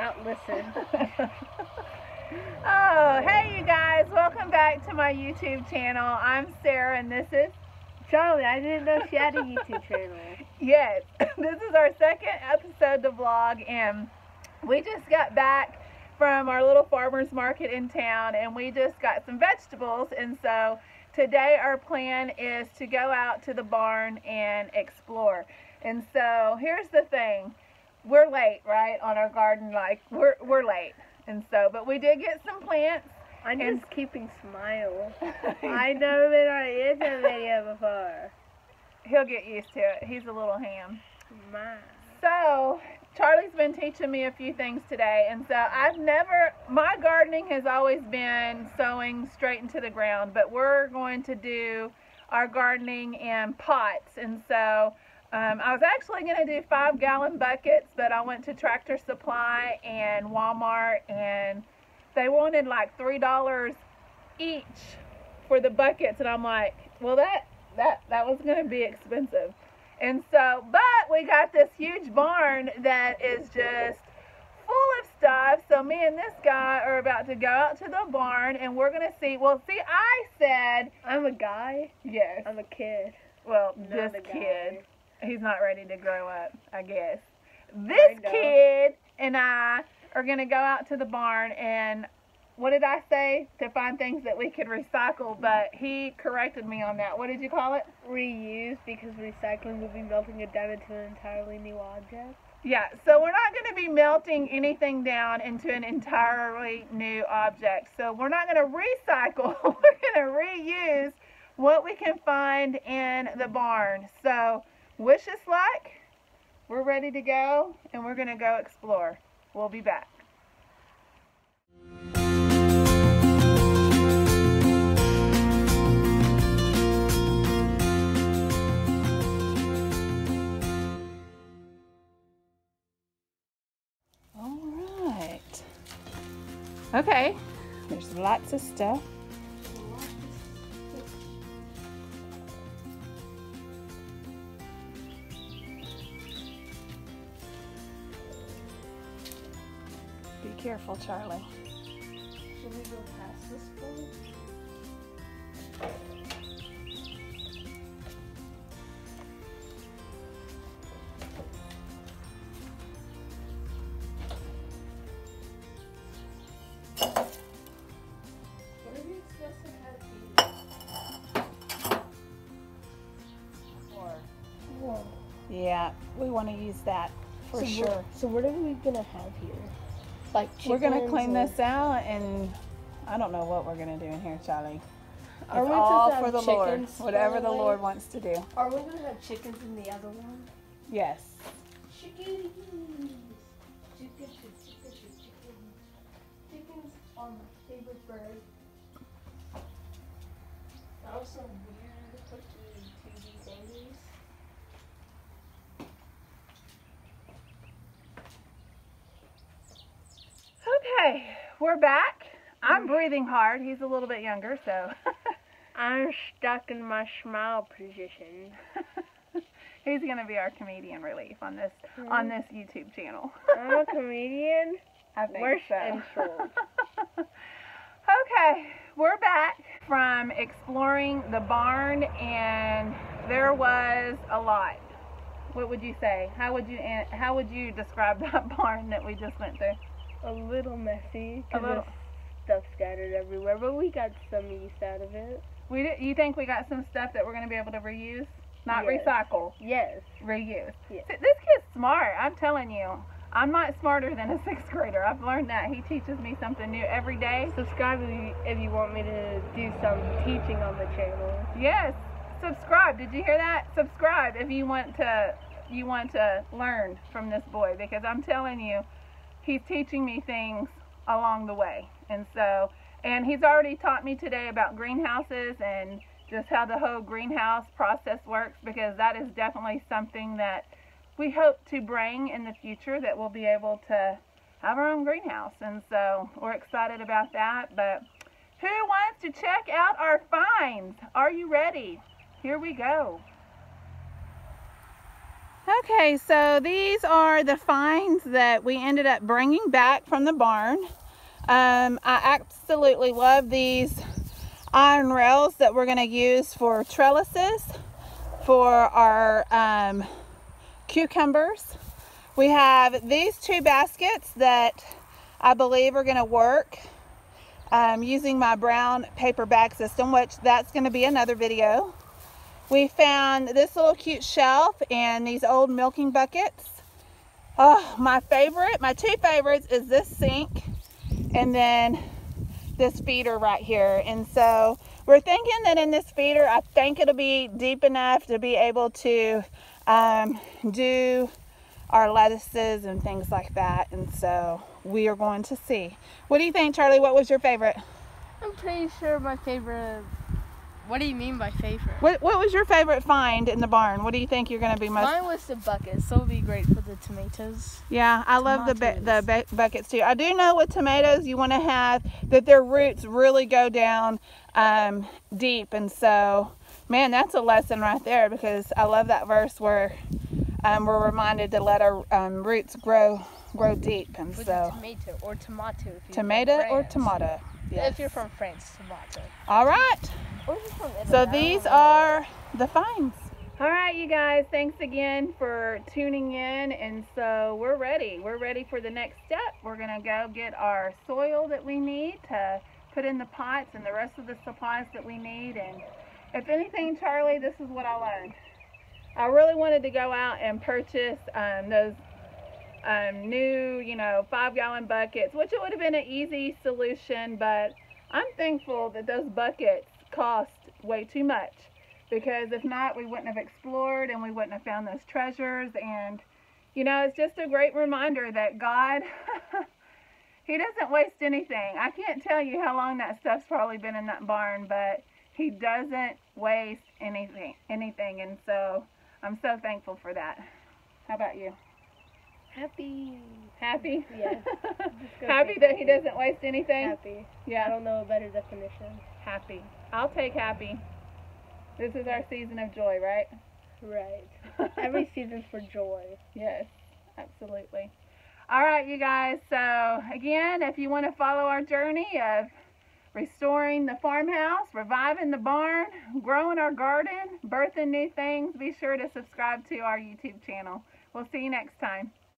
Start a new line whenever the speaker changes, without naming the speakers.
not listen.
Oh, hey you guys, welcome back to my YouTube channel. I'm Sarah and this is
Charlie. I didn't know she had a YouTube channel.
Yes, this is our second episode to vlog, and we just got back from our little farmer's market in town, and we just got some vegetables. And so today our plan is to go out to the barn and explore. And so here's the thing, we're late, right, on our garden. Like we're late, and so but we did get some plants.
I'm just keeping smiles. I've never been on an YouTube video before.
He'll get used to it. He's a little ham.
My.
So Charlie's been teaching me a few things today, and so my gardening has always been sowing straight into the ground, but we're going to do our gardening in pots. And so I was actually going to do 5-gallon buckets, but I went to Tractor Supply and Walmart, and they wanted like $3 each for the buckets, and I'm like, well, that was going to be expensive. And so, but we got this huge barn that is just full of stuff. So me and this guy are about to go out to the barn, and we're going to see. Well, see, I said,
I'm a guy.
yes.
I'm a kid.
Well,
Not
this
a guy.
kid, he's not ready to grow up, I guess. This kid and I are going to go out to the barn, and what did I say? To find things that we could recycle, but he corrected me on that. What did you call it?
Reuse, because recycling will be melting it down into an entirely new object.
Yeah, so we're not going to be melting anything down into an entirely new object. So we're not going to recycle. We're going to reuse what we can find in the barn. So wish us luck. We're ready to go, and we're going to go explore. We'll be back. Okay, there's lots of stuff. Be careful, Charlie.
Should we go past this point?
Yeah, we want to use that for sure.
So what are we gonna have here? Like
We're gonna clean
or...
this out, and I don't know what we're gonna do in here, Charlie.
Are
It's
we
all
supposed to
for the
have
Lord,
chickens,
whatever
by
the
the way?
Lord wants to do.
Are we gonna have chickens in the other one?
Yes.
Chickens. Chickens. Chickens are my favorite bird. That was some weird cookie 2D thingies.
Okay, we're back. I'm breathing hard. He's a little bit younger, so.
I'm stuck in my smile position.
He's gonna be our comedian relief on this YouTube channel.
I'm a comedian.
I think
Worse
so.
insult.
Okay, we're back from exploring the barn, and there was a lot. What would you say? How would you describe that barn that we just went through?
A little messy,
A
because
little.
there's stuff scattered everywhere, but we got some use out of it.
You think we got some stuff that we're going to be able to reuse? Not
Yes.
recycle,
Yes.
reuse.
Yes.
See, this kid's smart, I'm telling you. I'm not smarter than a 6th grader. I've learned that. He teaches me something new every day.
Subscribe if you want me to do some teaching on the channel.
Yes, subscribe. Did you hear that? Subscribe if you want to learn from this boy, because I'm telling you, he's teaching me things along the way. And he's already taught me today about greenhouses and just how the whole greenhouse process works, because that is definitely something that we hope to bring in the future, that we'll be able to have our own greenhouse. And so we're excited about that. But who wants to check out our finds? Are you ready? Here we go. Okay, so these are the finds that we ended up bringing back from the barn. I absolutely love these iron rails that we're going to use for trellises for our cucumbers. We have these 2 baskets that I believe are going to work using my brown paper bag system, which that's going to be another video. We found this little cute shelf and these old milking buckets. Oh, my 2 favorites is this sink and then this feeder right here. And so we're thinking that in this feeder, I think it'll be deep enough to be able to do our lettuces and things like that. And so we are going to see. What do you think, Charlie? What was your favorite?
I'm pretty sure my favorite. What do you mean by favorite?
What was your favorite find in the barn? What do you think you're going to be most?
Mine was the buckets. So it would be great for the tomatoes.
Yeah, I love the buckets too. I do know with tomatoes you want to have that their roots really go down deep, and so man, that's a lesson right there, because I love that verse where we're reminded to let our roots grow deep. And
with
so
tomato or tomato. If
tomato or tomato. Yes.
If you're from France, tomato.
All right.
Or if you're from Italy,
So these are the finds.
All right, you guys, thanks again for tuning in. And so we're ready. We're ready for the next step. We're going to go get our soil that we need to put in the pots and the rest of the supplies that we need. And if anything, Charlie, this is what I learned. I really wanted to go out and purchase those new, 5-gallon buckets, which it would have been an easy solution, but I'm thankful that those buckets cost way too much, because if not, we wouldn't have explored and we wouldn't have found those treasures. And it's just a great reminder that God he doesn't waste anything. I can't tell you how long that stuff's probably been in that barn, but he doesn't waste anything. And so I'm so thankful for that. How about you?
Happy.
Happy?
Yeah.
Happy that he doesn't waste anything?
Happy. I
Yeah,
don't know a better definition.
happy. I'll take happy. This is our season of joy, right?
Right. Every season's for joy.
Yes, absolutely. All right, you guys. So again, if you want to follow our journey of restoring the farmhouse, reviving the barn, growing our garden, birthing new things, be sure to subscribe to our YouTube channel. We'll see you next time.